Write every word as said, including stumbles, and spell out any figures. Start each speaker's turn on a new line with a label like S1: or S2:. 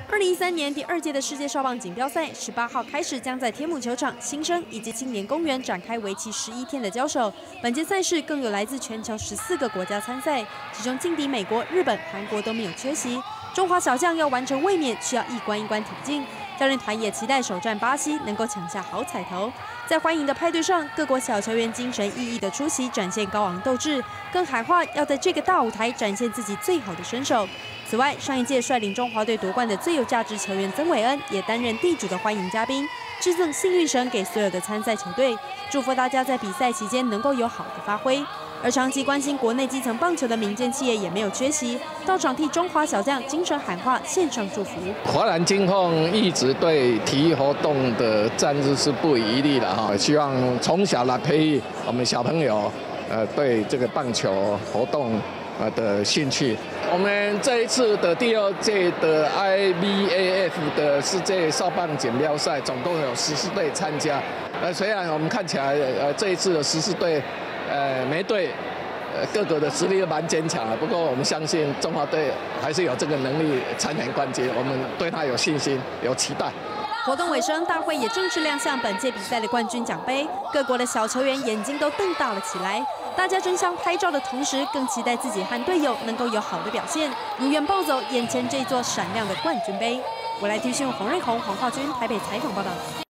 S1: 二零一三年第二届的世界少棒锦标赛，十八号开始将在天母球场、新生以及青年公园展开为期十一天的交手。本届赛事更有来自全球十四个国家参赛，其中劲敌美国、日本、韩国都没有缺席。中华小将要完成卫冕，需要一关一关挺进。教练团也期待首战巴西能够抢下好彩头。在欢迎的派对上，各国小球员精神奕奕的出席，展现高昂斗志，更喊话要在这个大舞台展现自己最好的身手。此外，上一届率领中华队夺冠的最有价值球员曾伟恩也担任地主的欢迎嘉宾，致赠幸运绳给所有的参赛球队，祝福大家在比赛期间能够有好的发挥。而长期关心国内基层棒球的民间企业也没有缺席，到场替中华小将精神喊话，献上祝福。
S2: 华南金凤一直对体育活动的战日是不遗余力的哈，希望从小来培育我们小朋友，呃，对这个棒球活动呃的兴趣。我们这一次的第二届的 I B A F 的世界少棒锦标赛，总共有十四队参加。呃，虽然我们看起来，呃，这一次的十四队。呃，每队呃各个的实力都蛮坚强的，不过我们相信中华队还是有这个能力参演冠军，我们对他有信心，有期待。
S1: 活动尾声，大会也正式亮相本届比赛的冠军奖杯，各国的小球员眼睛都瞪大了起来。大家争相拍照的同时，更期待自己和队友能够有好的表现，如愿抱走眼前这座闪亮的冠军杯。我来提讯洪瑞宏、黄浩君台北采访报道。